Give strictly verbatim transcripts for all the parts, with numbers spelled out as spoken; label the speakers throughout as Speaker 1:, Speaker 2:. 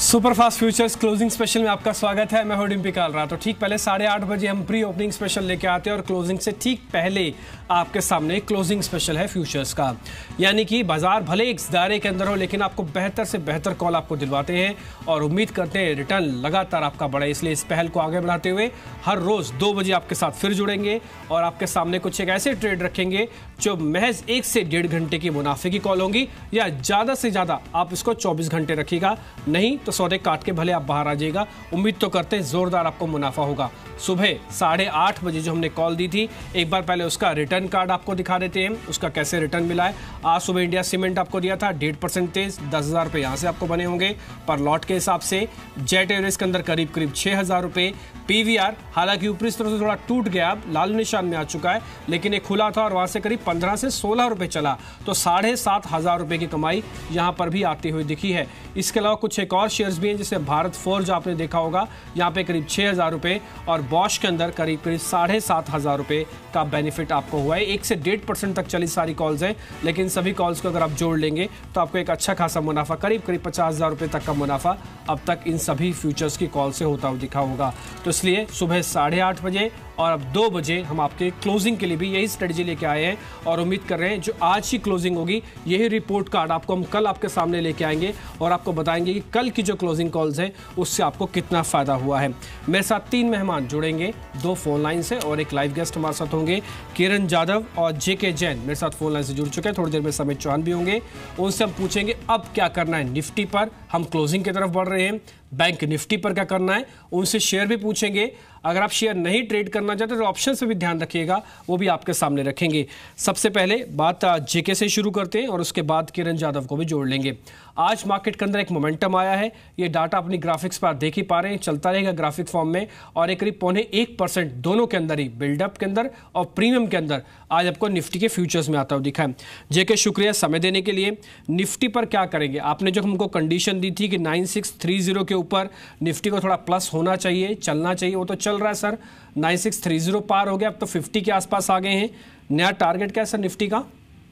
Speaker 1: Superfast futures closing special में आपका स्वागत है। मैं हूं डिम्पी कालरा। तो ठीक पहले साढ़े आठ बजे हम प्री ओपनिंग स्पेशल लेके आते हैं और क्लोजिंग से ठीक पहले आपके सामने क्लोजिंग स्पेशल है फ्यूचर्स का। यानी कि बाजार भले एक दायरे के अंदर हो लेकिन आपको बेहतर से बेहतर कॉल आपको दिलवाते हैं और उम्मीद करते हैं रिटर्न लगातार आपका बढ़े। इसलिए इस पहल को आगे बढ़ाते हुए हर रोज दो बजे आपके साथ फिर जुड़ेंगे और आपके सामने कुछ एक ऐसे ट्रेड रखेंगे जो महज एक से डेढ़ घंटे की मुनाफे की कॉल होंगी, या ज्यादा से ज्यादा आप इसको चौबीस घंटे रखिएगा, नहीं तो सौदे काट के भले आप बाहर आ जाइएगा। उम्मीद तो करते हैं जोरदार आपको मुनाफा होगा। सुबह साढ़े आठ बजे जो हमने कॉल दी थी, एक बार पहले उसका रिटर्न कार्ड आपको दिखा देते हैं, उसका कैसे रिटर्न मिला है। आज सुबह इंडिया सीमेंट आपको दिया था डेढ़ परसेंट तेज, दस हजार रुपये यहाँ से आपको बने होंगे पर लॉट के हिसाब से। जेट एयरवेज के अंदर करीब करीब छह हजार रुपये। पीवीआर हालांकि ऊपरी स्तर से थोड़ा टूट गया, लाल निशान में आ चुका है, लेकिन एक खुला था और वहां से करीब पंद्रह से सोलह रुपए चला, तो साढ़े सात हजार रुपए की कमाई यहां पर भी आती हुई दिखी है। इसके अलावा कुछ एक और शेयर्स भी हैं, जैसे भारत फोर्ज आपने देखा होगा, यहाँ पे करीब छह हजार रुपए, और बॉश के अंदर करीब करीब साढ़े सात हजार रुपए का बेनिफिट आपको हुआ है। एक से डेढ़ परसेंट तक चली सारी कॉल्स हैं, लेकिन सभी कॉल्स को अगर आप जोड़ लेंगे तो आपको एक अच्छा खासा मुनाफा, करीब करीब पचास हजार रुपए तक का मुनाफा अब तक इन सभी फ्यूचर्स की कॉल से होता हुआ दिखा होगा। तो इसलिए सुबह साढ़े आठ बजे और अब दो बजे हम आपके क्लोजिंग के लिए भी यही स्ट्रेटजी लेके आए हैं और उम्मीद कर रहे हैं जो आज की क्लोजिंग होगी यही रिपोर्ट कार्ड आपको हम कल आपके सामने लेके आएंगे और आपको बताएंगे कि कल की जो क्लोजिंग कॉल्स हैं उससे आपको कितना फायदा हुआ है। मेरे साथ तीन मेहमान जुड़ेंगे, दो फोन लाइन से और एक लाइव गेस्ट हमारे साथ होंगे। किरण जाधव और जेके जैन मेरे साथ फोन लाइन से जुड़ चुके हैं, थोड़ी देर में समित चौहान भी होंगे। उनसे हम पूछेंगे अब क्या करना है निफ्टी पर, हम क्लोजिंग की तरफ बढ़ रहे हैं, बैंक निफ्टी पर क्या करना है, उनसे शेयर भी पूछेंगे। अगर आप शेयर नहीं ट्रेड करना चाहते तो ऑप्शन से भी ध्यान रखिएगा, वो भी आपके सामने रखेंगे। सबसे पहले बात जेके से शुरू करते हैं और उसके बाद किरण जाधव को भी जोड़ लेंगे। आज मार्केट के अंदर एक मोमेंटम आया है, ये डाटा अपनी ग्राफिक्स पर देख ही पा रहे हैं, चलता रहेगा ग्राफिक फॉर्म में, और एक करीब पौने एक परसेंट दोनों के अंदर ही, बिल्डअप के अंदर और प्रीमियम के अंदर आज आपको निफ्टी के फ्यूचर्स में आता हुआ दिखा है। जेके शुक्रिया समय देने के लिए। निफ्टी पर क्या करेंगे, आपने जो हमको कंडीशन दी थी कि नाइन सिक्स थ्री जीरो के ऊपर निफ्टी को थोड़ा प्लस होना चाहिए, चलना चाहिए, वो तो चल रहा है sir. Nine six three zero पार हो गया, अब तो फिफ्टी के आसपास आ गए हैं। नया टारगेट क्या है सर निफ्टी का?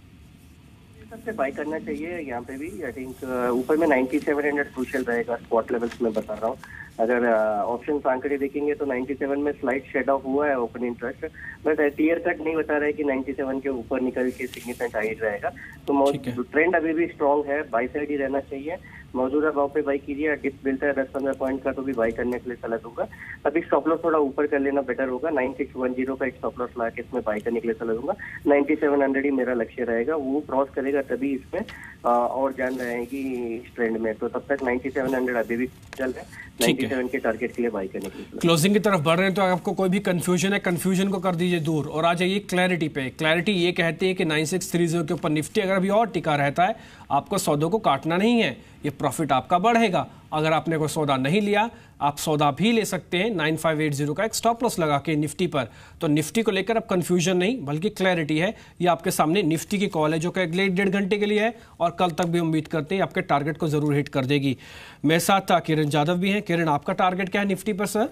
Speaker 2: सबसे बाय करना चाहिए यहाँ पे भी। आई थिंक ऊपर में नाइंटी सेवन हंड्रेड क्रूशियल रहेगा, स्पॉट लेवल्स में बता रहा हूँ। अगर ऑप्शन uh, आंकड़े देखेंगे तो नाइंटी सेवन में स्लाइड शेड ऑफ हुआ है open interest, but clear cut नहीं बता रहा है कि नाइंटी सेवन के ऊपर निकल के सिग्निफिकेंट हाइट रहेगा। तो ट्रेंड अभी भी स्ट्रांग है, बाई साइड ही रहना चाहिए। मौजूदा भाव पे बाई कीजिए, डिप मिलता है दस पंद्रह पॉइंट का तो भी बाई करने के लिए सलाह दूंगा। अभी स्टॉप लॉस थोड़ा ऊपर कर लेना बेटर होगा। नाइन सिक्स वन जीरो का एक स्टॉप लॉस ला के इसमें बाई करने के लिए सलाह दूंगा। नाइंटी सेवन हंड्रेड ही मेरा लक्ष्य रहेगा, वो क्रॉस करेगा तभी इसमें आ, और जान रहेगी इस ट्रेंड में। तो तब तक नाइंटी सेवन हंड्रेड अभी भी चल रहा है, नाइंटी सेवन के टारगेट के लिए बाई करने के लिए।
Speaker 1: क्लोजिंग की तरफ बढ़ रहे हैं तो आपको कोई भी कंफ्यूजन है, कंफ्यूजन को कर दीजिए दूर और आ जाइए क्लैरिटी पे। क्लैरिटी ये कहती है कि नाइन सिक्स थ्री जीरो के ऊपर निफ्टी अगर अभी और टिका रहता है, आपको सौदों को काटना नहीं है, ये प्रॉफिट आपका बढ़ेगा। अगर आपने कोई सौदा नहीं लिया, आप सौदा भी ले सकते हैं नाइन फाइव एट जीरो का एक स्टॉप लॉस लगा के निफ्टी पर। तो निफ्टी को लेकर अब कंफ्यूजन नहीं बल्कि क्लैरिटी है। ये आपके सामने निफ्टी की कॉल है जो कि अगले डेढ़ घंटे के लिए है और कल तक भी उम्मीद करते हैं आपके टारगेट को जरूर हिट कर देगी। मेरे साथ किरण जाधव भी हैं। किरण, आपका टारगेट क्या है निफ्टी पर सर?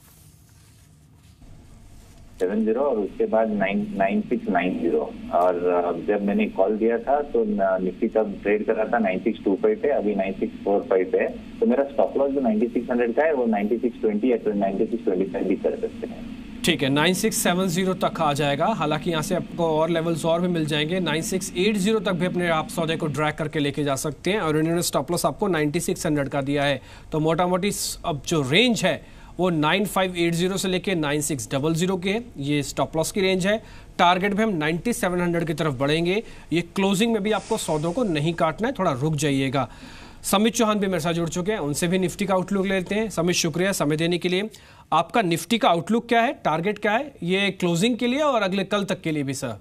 Speaker 3: सेवन जीरो और उसके बाद nine nine six nine zero. और जब मैंने कॉल दिया था तो निफ्टी तब ट्रेड कर रहा था नाइन सिक्स टू फाइव पे, अभी नाइन सिक्स फोर फाइव पे है। तो मेरा स्टॉप लॉस जो नाइंटी सिक्स हंड्रेड का है वो नाइंटी सिक्स ट्वेंटी या नाइंटी सिक्स ट्वेंटी फाइव भी कर सकते हैं।
Speaker 1: ठीक है, नाइन सिक्स सेवन जीरो तक आ जाएगा। हालांकि यहाँ से आपको और लेवल्स और भी मिल जाएंगे। नाइन सिक्स एट जीरो तक भी अपने आप सौदे को ड्रैग करके लेके जा सकते हैं और इन्होंने स्टॉप लॉस आपको नाइंटी सिक्स हंड्रेड का दिया है। तो मोटा मोटी अब जो रेंज है वो नाइन फाइव एट जीरो से लेके नाइन सिक्स डबल जीरो के, ये स्टॉप लॉस की रेंज है। टारगेट भी हम नाइंटी सेवन हंड्रेड की तरफ बढ़ेंगे। ये क्लोजिंग में भी आपको सौदों को नहीं काटना है, थोड़ा रुक जाइएगा। समित चौहान भी मेरे साथ जुड़ चुके हैं, उनसे भी निफ्टी का आउटलुक लेते हैं। समित, शुक्रिया समय देने के लिए। आपका निफ्टी का आउटलुक क्या है, टारगेट क्या है, ये क्लोजिंग के लिए और अगले कल तक के लिए भी सर?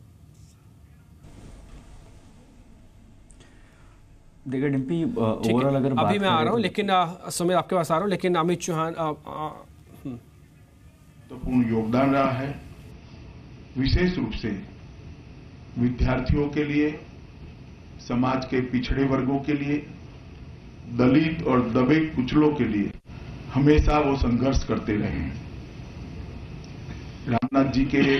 Speaker 4: देखिए डिम्पी, ओवरऑल अगर बात
Speaker 1: अभी मैं आ रहा हूँ, लेकिन समय आपके पास आ रहा हूँ, लेकिन अमित चौहान
Speaker 5: तो पूर्ण योगदान रहा है, विशेष रूप से विद्यार्थियों के लिए, समाज के पिछड़े वर्गों के लिए, दलित और दबे कुचलों के लिए हमेशा वो संघर्ष करते रहे। रामनाथ जी के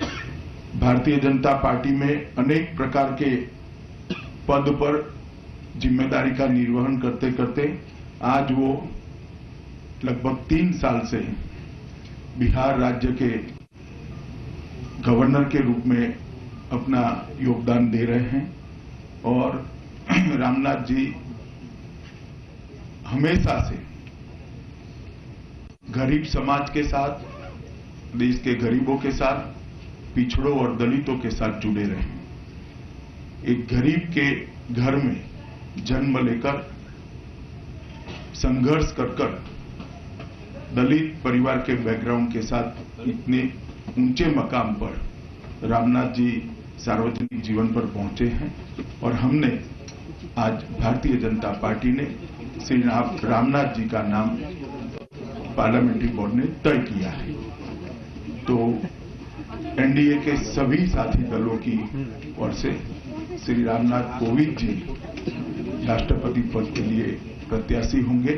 Speaker 5: भारतीय जनता पार्टी में अनेक प्रकार के पद पर जिम्मेदारी का निर्वहन करते करते आज वो लगभग तीन साल से बिहार राज्य के गवर्नर के रूप में अपना योगदान दे रहे हैं। और रामनाथ जी हमेशा से गरीब समाज के साथ, देश के गरीबों के साथ, पिछड़ों और दलितों के साथ जुड़े रहे। एक गरीब के घर में जन्म लेकर संघर्ष कर कर दलित परिवार के बैकग्राउंड के साथ इतने ऊंचे मकाम पर रामनाथ जी सार्वजनिक जीवन पर पहुंचे हैं। और हमने आज भारतीय जनता पार्टी ने श्री रामनाथ जी का नाम पार्लियामेंट्री बोर्ड ने तय किया है। तो एनडीए के सभी साथी दलों की ओर से श्री रामनाथ कोविंद जी राष्ट्रपति पद के लिए प्रत्याशी होंगे।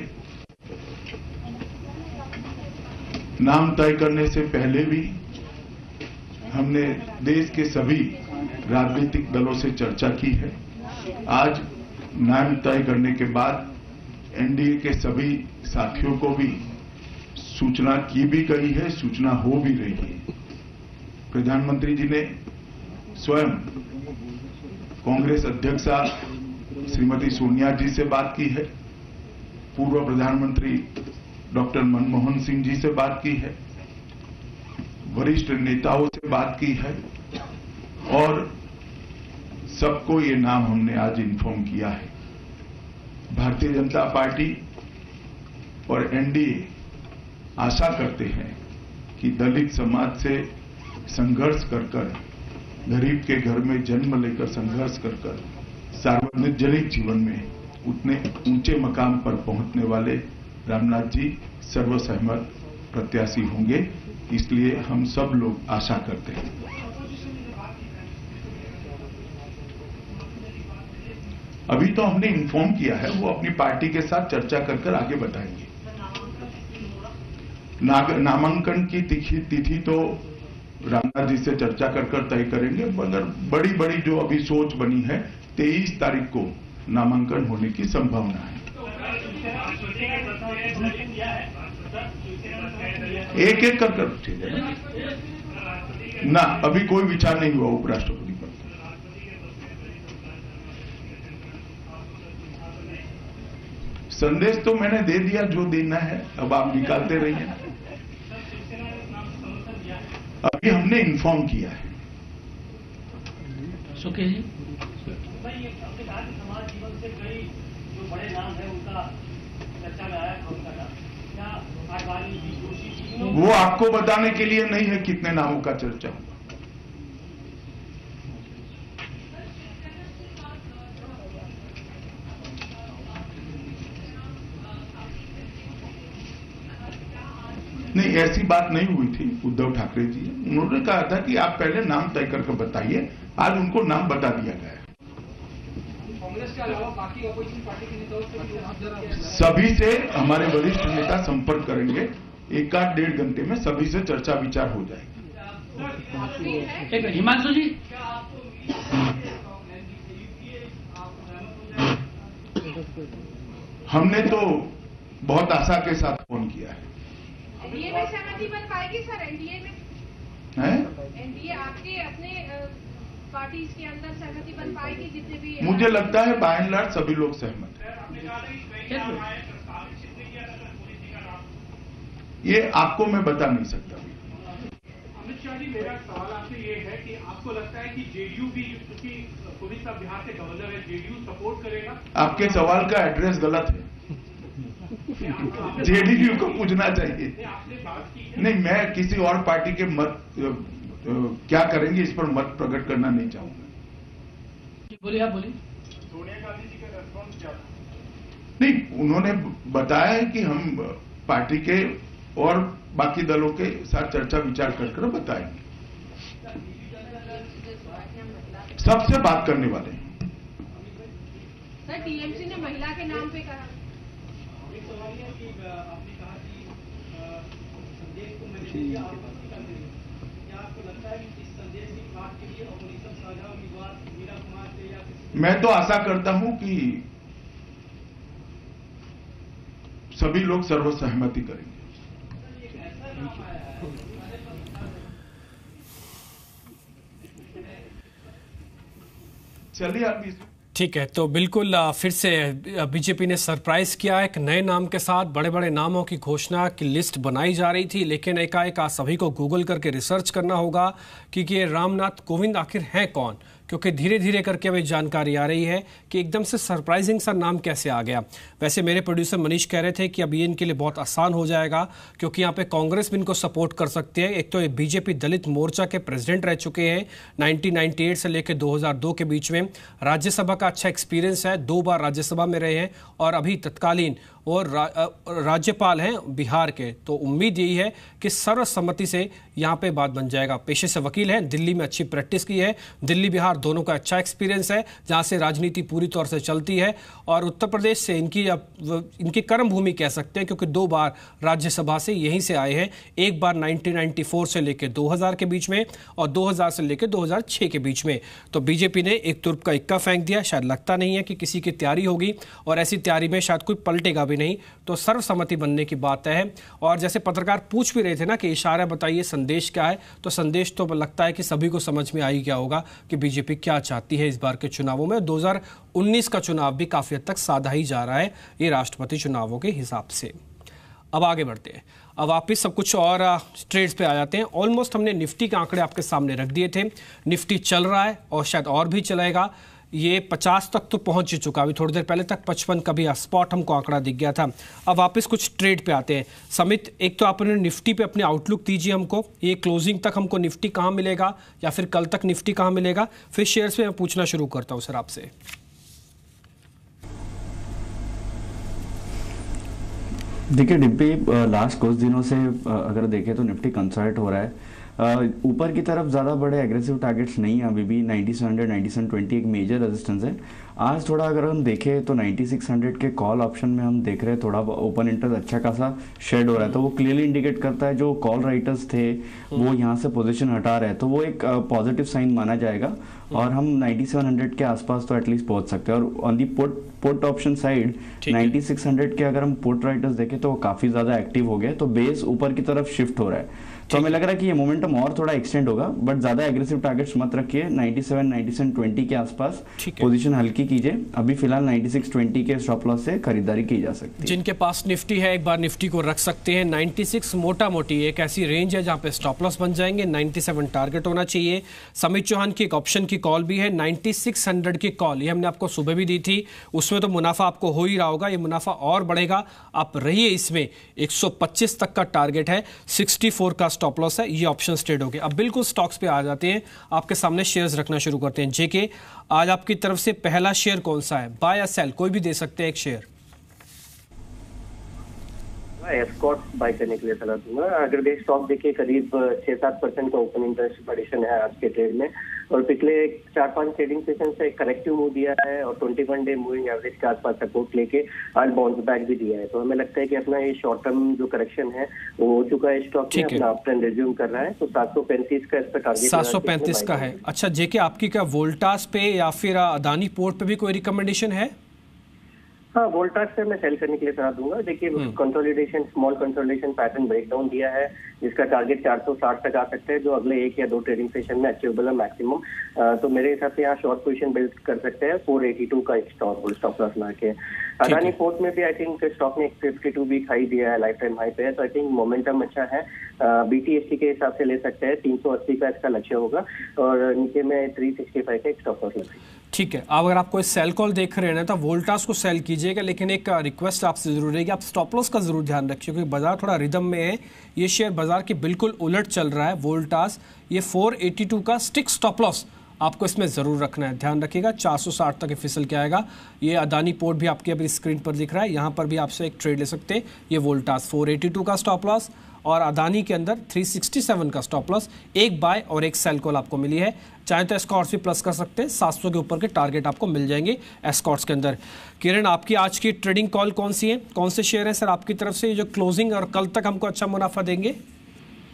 Speaker 5: नाम तय करने से पहले भी हमने देश के सभी राजनीतिक दलों से चर्चा की है। आज नाम तय करने के बाद एनडीए के सभी साथियों को भी सूचना की भी गई है, सूचना हो भी रही है। प्रधानमंत्री जी ने स्वयं कांग्रेस अध्यक्षा श्रीमती सोनिया जी से बात की है, पूर्व प्रधानमंत्री डॉक्टर मनमोहन सिंह जी से बात की है, वरिष्ठ नेताओं से बात की है और सबको ये नाम हमने आज इन्फॉर्म किया है। भारतीय जनता पार्टी और एनडीए आशा करते हैं कि दलित समाज से संघर्ष कर कर, गरीब के घर में जन्म लेकर संघर्ष कर कर सार्वजनिक जीवन में उतने ऊंचे मकाम पर पहुंचने वाले रामनाथ जी सर्वसहमत प्रत्याशी होंगे। इसलिए हम सब लोग आशा करते हैं। अभी तो हमने इन्फॉर्म किया है, वो अपनी पार्टी के साथ चर्चा कर कर आगे बताएंगे। नामांकन की तिथि तिथि तो रामनाथ जी से चर्चा कर कर तय करेंगे, मगर बड़ी बड़ी जो अभी सोच बनी है तेईस तारीख को नामांकन होने की संभावना है। एक एक कर कर ठीक है ना, अभी कोई विचार नहीं हुआ उपराष्ट्रपति पर। संदेश तो मैंने दे दिया जो देना है, अब आप निकालते रहिए। अभी हमने इन्फॉर्म किया है।
Speaker 6: सुखे जी
Speaker 7: समाज जीवन से कई जो बड़े नाम है उनका चर्चा में आया, उनका नाम क्या आडवाणी जी, जोशी जी,
Speaker 5: वो आपको बताने के लिए नहीं है कितने नामों का चर्चा हुआ। नहीं, ऐसी बात नहीं हुई थी उद्धव ठाकरे जी। उन्होंने कहा था कि आप पहले नाम तय करके बताइए। आज उनको नाम बता दिया गया है।
Speaker 7: कांग्रेस के अलावा बाकी अपोजिशन पार्टी के नेताओं से
Speaker 5: सभी से हमारे वरिष्ठ नेता संपर्क करेंगे। एक आध डेढ़ घंटे में सभी से चर्चा विचार हो जाएगी।
Speaker 6: एक हिमांशु जी,
Speaker 5: हमने तो बहुत आशा के साथ फोन किया है।
Speaker 8: एनडीए में सहमति बन पाएगी सर? एनडीए में
Speaker 5: है?
Speaker 8: एनडीए आपके अपने पार्टी के अंदर सहमति बन पाएगी जितने भी?
Speaker 5: मुझे लगता है बाय एंड लार्ज सभी लोग सहमत हैं। ये आपको मैं बता नहीं सकता।
Speaker 7: अमित शाह जी, मेरा सवाल आपसे ये है कि आपको लगता है कि जेडीयू भी, क्योंकि कोविंद साहब बिहार के गवर्नर है, जेडीयू सपोर्ट करेगा?
Speaker 5: आपके सवाल का एड्रेस गलत है। जेडीयू को पूछना चाहिए।
Speaker 7: आपने बात की है?
Speaker 5: नहीं, मैं किसी और पार्टी के मत क्या करेंगे इस पर मत प्रकट करना नहीं चाहूंगा।
Speaker 6: बोलिए, आप बोलिए।
Speaker 7: सोनिया गांधी जी का रेस्पॉन्स क्या था?
Speaker 5: नहीं, उन्होंने बताया है कि हम पार्टी के और बाकी दलों के साथ चर्चा विचार कर कर बताएंगे। सबसे बात करने वाले हैं।
Speaker 8: सर, टीएमसी ने महिला के नाम पे कहा।
Speaker 7: एक सवाल है कि आपने कहा कि संदेश को मैंने दिया, क्या आपको लगता है कि इस संदेश की बात के लिए ऑपरेशन साझा उम्मीदवार मीरा कुमार से या?
Speaker 5: मैं तो आशा करता हूं कि सभी लोग सर्वसहमति करेंगे। चलिए अभी
Speaker 1: ठीक है, तो बिल्कुल फिर से बीजेपी ने सरप्राइज किया है। एक नए नाम के साथ बड़े बड़े नामों की घोषणा की लिस्ट बनाई जा रही थी, लेकिन एकाएक आज सभी को गूगल करके रिसर्च करना होगा कि ये रामनाथ कोविंद आखिर हैं कौन, क्योंकि धीरे धीरे करके अभी जानकारी आ रही है कि एकदम से सरप्राइजिंग सा नाम कैसे आ गया। वैसे मेरे प्रोड्यूसर मनीष कह रहे थे कि अब ये इनके लिए बहुत आसान हो जाएगा, क्योंकि यहाँ पे कांग्रेस भी इनको सपोर्ट कर सकती है। एक तो ये बीजेपी दलित मोर्चा के प्रेसिडेंट रह चुके हैं नाइनटीन नाइंटी एट से लेकर दो हज़ार दो के बीच में। राज्यसभा का अच्छा एक्सपीरियंस है, दो बार राज्यसभा में रहे हैं और अभी तत्कालीन और रा, राज्यपाल हैं बिहार के। तो उम्मीद यही है कि सर्वसम्मति से यहाँ पे बात बन जाएगा। पेशे से वकील हैं, दिल्ली में अच्छी प्रैक्टिस की है, दिल्ली बिहार दोनों का अच्छा एक्सपीरियंस है, जहाँ से राजनीति पूरी तौर से चलती है। और उत्तर प्रदेश से इनकी इनकी कर्म भूमि कह सकते हैं, क्योंकि दो बार राज्यसभा से यहीं से आए हैं, एक बार नाइनटीन नाइंटी फोर से लेकर दो हज़ार के बीच में और दो हज़ार से लेकर दो हज़ार छह के बीच में। तो बीजेपी ने एक तुर्क का इक्का फेंक दिया। शायद लगता नहीं है कि किसी की तैयारी होगी, और ऐसी तैयारी में शायद कोई पलटेगा भी नहीं, तो सर्वसम्मति बनने की बात है। और जैसे पत्रकार पूछ भी रहे थे ना कि इशारा बताइए संदेश क्या है, तो संदेश तो लगता है कि सभी को समझ में आ ही गया होगा कि बीजेपी क्या चाहती है इस बार के चुनावों में। दो हज़ार उन्नीस का चुनाव भी काफी हद तक साधा ही जा रहा है ये राष्ट्रपति चुनावों के हिसाब से। अब आगे बढ़ते हैं, अब वापिस सब कुछ और ट्रेड्स पे आ जाते हैं। ऑलमोस्ट हमने निफ्टी के आंकड़े आपके सामने रख दिए थे। निफ्टी चल रहा है और शायद और भी चलेगा। ये पचास तक तो पहुंच ही चुका, अभी थोड़ी देर पहले तक पचपन का भी स्पॉट हमको आंकड़ा दिख गया था। अब वापस कुछ ट्रेड पे आते हैं। समित, एक तो आपने निफ्टी पे अपने आउटलुक दीजिए हमको, ये क्लोजिंग तक हमको निफ्टी कहाँ मिलेगा या फिर कल तक निफ्टी कहाँ मिलेगा, फिर शेयर्स पे मैं पूछना शुरू करता हूँ सर आपसे।
Speaker 4: देखिए डिम्पी, लास्ट कुछ दिनों से अगर देखें तो निफ्टी कंसल्ट हो रहा है। ऊपर uh, की तरफ ज़्यादा बड़े एग्रेसिव टारगेट्स नहीं है अभी भी। Ninety seven hundred, ninety seven twenty एक मेजर रेजिस्टेंस है। आज थोड़ा अगर हम देखें तो नाइंटी सिक्स हंड्रेड के कॉल ऑप्शन में हम देख रहे हैं थोड़ा ओपन इंटरेस्ट अच्छा खासा शेड हो रहा है, तो वो क्लियरली इंडिकेट करता है जो कॉल राइटर्स थे वो यहाँ से पोजीशन हटा रहे हैं, तो वो एक पॉजिटिव uh, साइन माना जाएगा और हम नाइंटी सेवन हंड्रेड के आसपास तो एटलीस्ट पहुंच सकते हैं। और on the put put option side ninety six hundred के अगर हम पुट राइटर्स देखें तो वो काफी ज्यादा एक्टिव हो गए, तो बेस ऊपर की तरफ शिफ्ट हो रहा है। तो हमें लग रहा है कि ये मोमेंटम और थोड़ा एक्सटेंड होगा, बट ज्यादा एग्रेसिव टारगेट्स मत रखिए। Ninety seven, ninety seven twenty के आसपास पोजीशन हल्की कीजिए। अभी फिलहाल नाइंटी सिक्स ट्वेंटी के स्टॉप लॉस से खरीदारी की जा सकती है।
Speaker 1: जिनके पास निफ्टी है एक बार निफ्टी को रख सकते हैं। नाइंटी सिक्स मोटा मोटी एक ऐसी रेंज है जहां पे स्टॉप लॉस बन जाएंगे। नाइंटी सेवन टारगेट होना चाहिए। समित चौहान की एक ऑप्शन की कॉल भी है, नाइंटी सिक्स हंड्रेड की कॉल, ये हमने आपको सुबह भी दी थी। उसमें तो मुनाफा आपको हो ही रहा होगा, ये मुनाफा और बढ़ेगा, आप रहिए इसमें। एक सौ पच्चीस तक का टारगेट है, चौंसठ का स्टॉप लॉस है। ये ऑप्शन ट्रेड हो गए। अब बिल्कुल स्टॉक्स पे आ जाते हैं, आपके सामने शेयर्स रखना शुरू करते हैं। जेके, आज आपकी तरफ से पहला शेयर कौन सा है, बाय या सेल, कोई भी दे सकते हैं एक शेयर।
Speaker 2: एस्कॉर्ट बाय करने के लिए सलाह दूंगा। अगर देख स्टॉक देखिए करीब छह सात परसेंट का ओपन इंटरेस्ट एडिशन है आज के ट्रेड में, और पिछले चार पांच ट्रेडिंग सेशन से एक करेक्टिव मूव दिया है और twenty one day moving average के आसपास सपोर्ट लेके आज बाउंस बैक भी दिया है। तो हमें लगता है कि अपना ये शॉर्ट टर्म जो करेक्शन है वो हो चुका है, स्टॉक में अपना अप ट्रेंड रिज्यूम कर रहा है। तो सात सौ पैंतीस का इस पर टारगेट
Speaker 1: सात सौ पैंतीस का है। अच्छा जेके, आपकी क्या वोल्टास पे या फिर अदानी पोर्ट पे भी कोई रिकमेंडेशन है?
Speaker 2: हाँ, वोल्टास से मैं सेल करने के लिए सलाह दूंगा। देखिए consolidation, small consolidation pattern breakdown दिया है, जिसका टारगेट चार सौ साठ तक आ सकता है, जो अगले एक या दो ट्रेडिंग सेशन में अचीवेबल है मैक्सिमम। तो मेरे हिसाब से यहाँ शॉर्ट पोजीशन बिल्ड कर सकते हैं फोर एटी टू का स्टॉप स्टॉप लॉस ला के। अदानी पोर्ट में भी आई थिंक स्टॉक ने एक फिफ्टी टू वीक हाई दिया है, लाइफ टाइम हाई पे है, तो आई थिंक मोमेंटम अच्छा है। बीटीएसटी के हिसाब से ले सकते हैं, तीन सौ अस्सी का इसका लक्ष्य होगा और नीचे में थ्री सिक्सटी फाइव का एक स्टॉप लॉस लगेगा।
Speaker 1: ठीक है, अब अगर आप कोई सेल कॉल देख रहे हैं ना तो वोल्टास को सेल कीजिएगा, लेकिन एक रिक्वेस्ट आपसे जरूर है कि आप स्टॉप लॉस का जरूर ध्यान रखिए, क्योंकि बाजार थोड़ा रिदम में है। ये शेयर बाजार के बिल्कुल उलट चल रहा है वोल्टास। ये फोर एटी टू का स्टिक स्टॉप लॉस आपको इसमें जरूर रखना है, ध्यान रखिएगा। चार सौ साठ तक फिसल के आएगा। ये अदानी पोर्ट भी आपकी अभी स्क्रीन पर दिख रहा है, यहाँ पर भी आपसे एक ट्रेड ले सकते हैं। ये वोल्टास फोर एटी टू का स्टॉप लॉस और अदानी के अंदर थ्री सिक्सटी सेवन का स्टॉप लॉस। एक बाय और एक सेल कॉल आपको मिली है। चाहे तो एस्कॉर्ट्स भी प्लस कर सकते हैं, सात सौ के ऊपर के टारगेट आपको मिल जाएंगे एस्कॉर्ट्स के अंदर। किरण, आपकी आज की ट्रेडिंग कॉल कौन सी है, कौन से शेयर है सर आपकी तरफ से जो क्लोजिंग और कल तक हमको अच्छा मुनाफा देंगे?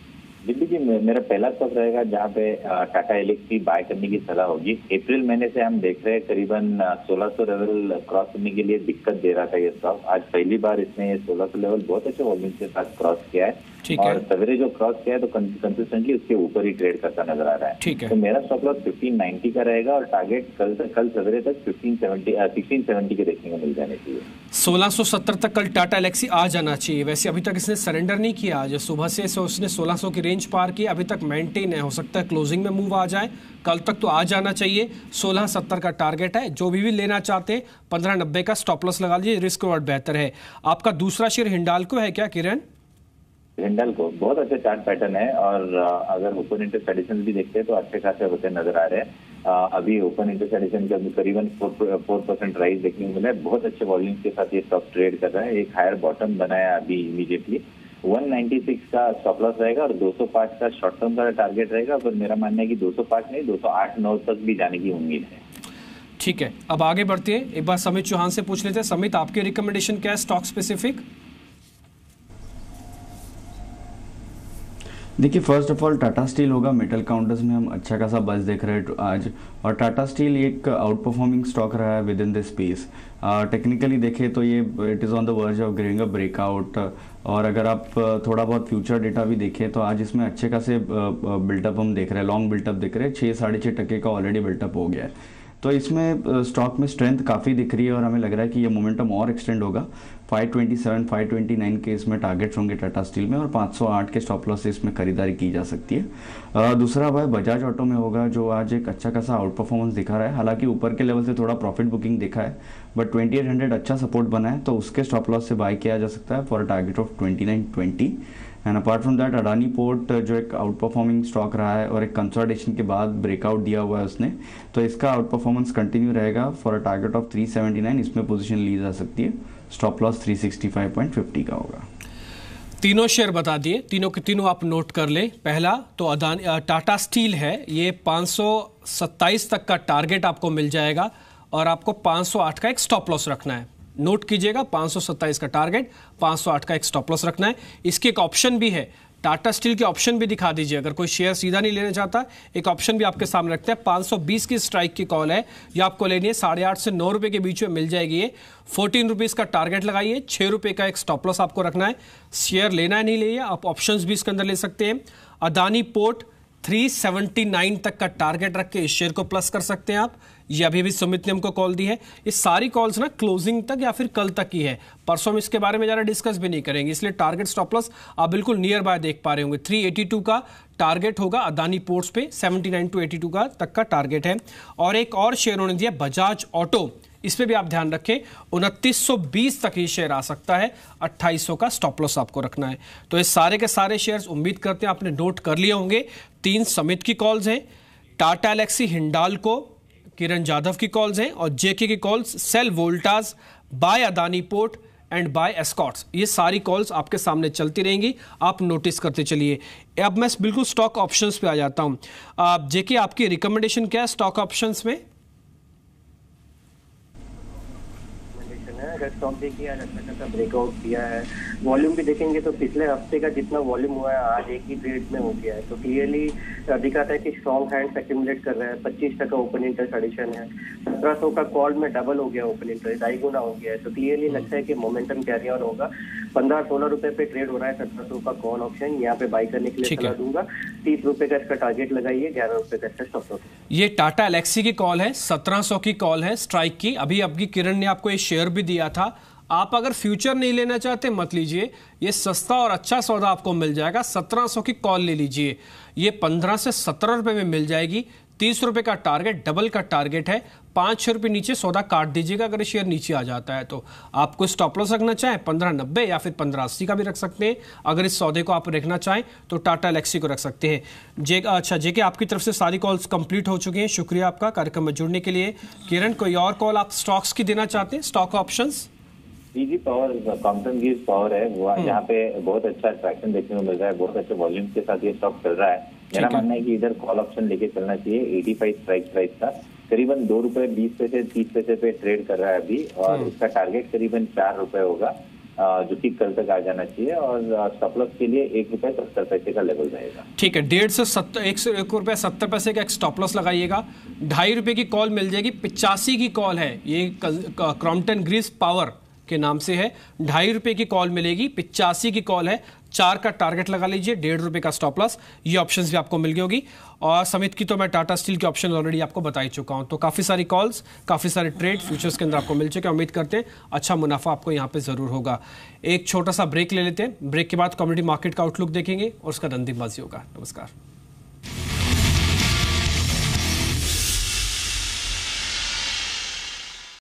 Speaker 3: दिल्ली जी मेरा पहला स्टॉक रहेगा जहाँ पे टाटा एलेक्सी बाय करने की सलाह होगी। अप्रैल महीने से हम देख रहे हैं करीबन सोलह सौ लेवल क्रॉस करने के लिए दिक्कत दे रहा था ये स्टॉक। आज पहली बार इसने ये सोलह सौ लेवल बहुत अच्छे वॉल्यूम के साथ क्रॉस किया है और सवेरे जो क्रॉस किया है तो कंसिस्टेंटली उसके ऊपर ही ट्रेड करता नजर आ रहा है।
Speaker 1: ठीक है।
Speaker 3: तो मेरा स्टॉप लॉस फिफ्टीन नाइंटी का रहेगा और टारगेट कल तक कल सवेरे तक फिफ्टीन सेवेंटी सिक्सटीन सेवेंटी के देखने को मिल जाने चाहिए।
Speaker 1: सोलह सौ सत्तर तक कल टाटा एलेक्सी आ जाना चाहिए। वैसे अभी तक इसने सरेंडर नहीं किया, आज सुबह से उसने सोलह सौ की रेंज पार की, अभी तक मेंटेन है। हो सकता है क्लोजिंग में मूव आ जाए, कल तक तो आ जाना चाहिए। सोलह सत्तर का टारगेट है। जो भी भी लेना चाहते हैं पंद्रह नब्बे का स्टॉप लॉस लगा लीजिए, रिस्क रिवॉर्ड बेहतर है। आपका दूसरा शेयर हिंडाल्को है क्या किरण?
Speaker 3: हिंडाल्को बहुत अच्छा चार्ट पैटर्न है और अगर ओपन इंटरेस्ट एडिशन भी देखते हैं तो अच्छे खासे होते नजर आ रहे हैं। अभी ओपन इंटरेस्ट एडिशन के करीबन फोर परसेंट राइज देखने को मिला है। बहुत अच्छे वॉल्यूम के साथ ये स्टॉक ट्रेड कर रहा है। एक हायर बॉटम बनाया अभी इमीडिएटली। वन नाइंटी सिक्स का स्टॉप लॉस रहेगा और दो सौ पाँच का शॉर्ट टर्म का टारगेट रहेगा। पर मेरा मानना है कि दो सौ पाँच नहीं दो सौ आठ नौ तक भी जाने की उम्मीद है।
Speaker 1: ठीक है, अब आगे बढ़ते हैं। एक बार समित चौहान से पूछ लेते हैं। समित, आपकी रिकमेंडेशन क्या है स्टॉक स्पेसिफिक?
Speaker 4: देखिए, first of all Tata steel होगा। मेटल काउंटर्स में हम अच्छा खासा बज देख रहे हैं आज, और टाटा स्टील एक आउट परफॉर्मिंग स्टॉक रहा है within the space. Technically देखें तो ये it is on the verge of giving a breakout, और अगर आप थोड़ा बहुत फ्यूचर डेटा भी देखें तो आज इसमें अच्छे खासे बिल्टअप हम देख रहे हैं, लॉन्ग बिल्टअप दिख रहे हैं। छः साढ़े छः टके का ऑलरेडी बिल्टअप हो गया है। तो इसमें स्टॉक में स्ट्रेंथ काफ़ी दिख रही है और हमें लग रहा है कि ये मोमेंटम और एक्सटेंड होगा। Five twenty seven, five twenty nine के इसमें टारगेट्स होंगे टाटा स्टील में, और पाँच सौ आठ के स्टॉप लॉस से इसमें खरीदारी की जा सकती है। दूसरा भाई बजाज ऑटो में होगा, जो आज एक अच्छा खासा आउट परफॉर्मेंस दिखा रहा है। हालांकि ऊपर के लेवल से थोड़ा प्रॉफिट बुकिंग दिखा है, बट ट्वेंटी एट हंड्रेड अच्छा सपोर्ट बना है, तो उसके स्टॉप लॉस से बाय किया जा सकता है for target of twenty nine twenty. And apart from that Adani port जो एक आउट परफॉर्मिंग स्टॉक रहा है और एक कंसोलिडेशन के बाद ब्रेकआउट दिया हुआ है उसने, तो इसका आउट परफॉर्मेंस कंटिन्यू रहेगा for a target of three seventy nine. इसमें पोजीशन ली जा सकती है। Stop loss three sixty five point fifty का होगा।
Speaker 1: तीनों शेयर बता दिए, तीनों के तीनों आप नोट कर ले। पहला तो अदानी टाटा स्टील है, ये पाँच सौ सत्ताईस तक का टारगेट आपको मिल जाएगा और आपको पाँच सौ आठ का एक स्टॉप लॉस रखना है। नोट कीजिएगा, पाँच सौ सत्ताईस का टारगेट, पाँच सौ आठ का एक स्टॉप लॉस रखना है। इसकी एक ऑप्शन भी है, टाटा स्टील के ऑप्शन भी दिखा दीजिए। अगर कोई शेयर सीधा नहीं लेना चाहता, एक ऑप्शन भी आपके सामने रखते हैं। पाँच सौ बीस की स्ट्राइक की कॉल है, ये आपको लेनी है। साढ़े आठ से नौ रुपए के बीच में मिल जाएगी ये। फोर्टीन रुपीज़ का टारगेट लगाइए, छः रुपये का एक स्टॉप लॉस आपको रखना है। शेयर लेना है नहीं लेना, आप ऑप्शंस भी इसके अंदर ले सकते हैं। Adani port three seventy nine तक का टारगेट रख के इस शेयर को प्लस कर सकते हैं आप। ये अभी भी सुमित ने हमको कॉल दी है। ये सारी कॉल्स ना क्लोजिंग तक या फिर कल तक की है, परसों हम इसके बारे में ज़्यादा डिस्कस भी नहीं करेंगे, इसलिए टारगेट स्टॉप लॉस आप बिल्कुल नियर बाय देख पा रहे होंगे। थ्री एटी टू का टारगेट होगा अदानी पोर्ट्स पे, seventy nine to eighty two का तक का टारगेट है। और एक और शेयर उन्होंने दिया बजाज ऑटो, इस पे भी आप ध्यान रखें, उनतीस सौ बीस तक ये शेयर आ सकता है। अट्ठाईस सौ का स्टॉप लॉस आपको रखना है। तो ये सारे के सारे शेयर्स उम्मीद करते हैं आपने नोट कर लिए होंगे। तीन समित की कॉल्स हैं, टाटा एलेक्सी, हिंडाल्को, किरण जाधव की कॉल्स हैं, और जेके की calls sell Voltas, buy Adani port and buy Escorts. ये सारी कॉल्स आपके सामने चलती रहेंगी, आप नोटिस करते चलिए। अब मैं बिल्कुल स्टॉक ऑप्शंस पे आ जाता हूं। जेके, आपकी रिकमेंडेशन क्या है स्टॉक ऑप्शंस में?
Speaker 2: अगर स्टॉक देखिए आज अच्छा खासा ब्रेकआउट किया है, वॉल्यूम भी देखेंगे तो पिछले हफ्ते का जितना वॉल्यूम हुआ है आज एक ही ट्रेड में हो गया है, तो क्लियरली दिखाता है कि स्ट्रॉन्ग हैंड्स एक्यूमुलेट कर रहा है। पच्चीस टका ओपन इंटरेस्ट एडिशन है, सत्रह सौ का कॉल में डबल हो गया, ओपन इंटरेस्ट ढाई गुना हो गया है, तो क्लियरली लगता है कि मोमेंटम कैरी ऑन होगा। पंद्रह सोलह रुपए पे ट्रेड हो रहा है, सत्रह सौ का कॉल ऑप्शन, यहाँ पे बाई करने के लिए सलाह दूंगा। तीस रुपए का इसका टारगेट लगाइए, ग्यारह रुपए का इसका स्टॉप लॉस।
Speaker 1: ये टाटा एलेक्सी की कॉल है, सत्रह सौ की कॉल है स्ट्राइक की। अभी अभी किरण ने आपको ये शेयर भी दिया था। आप अगर फ्यूचर नहीं लेना चाहते मत लीजिए, ये सस्ता और अच्छा सौदा आपको मिल जाएगा। सत्रह सौ की कॉल ले लीजिए, ये पंद्रह से सत्रह रुपए में मिल जाएगी। तीस रुपए का टारगेट, डबल का टारगेट है। पाँच छः रुपये नीचे सौदा काट दीजिएगा अगर शेयर नीचे आ जाता है तो। आपको स्टॉप लॉस रखना चाहें पंद्रह नब्बे या फिर पंद्रह अस्सी का भी रख सकते हैं। अगर इस सौदे को आप रखना चाहें तो टाटा एलेक्सी को रख सकते हैं। जे अच्छा जेके, आपकी तरफ से सारी कॉल्स कंप्लीट हो चुकी हैं, शुक्रिया आपका कार्यक्रम में जुड़ने के लिए। किरण, कोई और कॉल आप स्टॉक्स की देना चाहते हैं, stock options?
Speaker 3: PG power, Crompton Greaves power है, वो यहाँ पे बहुत अच्छा ट्रैक्शन देखने को मिल रहा है, बहुत अच्छे वॉल्यूम के साथ ये स्टॉक चल रहा है। मेरा मानना है कि इधर कॉल ऑप्शन लेके चलना चाहिए। पचासी स्ट्राइक प्राइस का करीबन दो रुपए बीस पैसे तीस पैसे पे ट्रेड कर रहा है अभी, और इसका टारगेट करीबन चार रुपए होगा। जो कि कल तक आ जाना चाहिए, और स्टॉप लॉस के लिए एक रुपए सत्तर पैसे का लेवल रहेगा।
Speaker 1: ठीक है, डेढ़ से सत्तर एक सौ एक रुपये सत्तर पैसे का एक स्टॉप लॉस लगाइएगा। ढाई रुपए की कॉल मिल जाएगी, पिचासी की कॉल है, ये क्रॉम्पटन ग्रीस पावर के नाम से है। ढाई रुपए की कॉल मिलेगी, पिचासी की कॉल है, चार का टारगेट लगा लीजिए, डेढ़ रुपए का स्टॉप लॉस। ये ऑप्शंस भी आपको मिल गई होगी। और समित की तो मैं टाटा स्टील के ऑप्शन ऑलरेडी आपको बता ही चुका हूं। तो काफी सारी कॉल्स, काफी सारे ट्रेड फ्यूचर्स के अंदर आपको मिल चुके हैं। उम्मीद करते हैं अच्छा मुनाफा आपको यहां पे जरूर होगा। एक छोटा सा ब्रेक ले लेते हैं, ब्रेक के बाद कम्युनिटी मार्केट का आउटलुक देखेंगे और उसका अंतिम बाजी होगा। नमस्कार।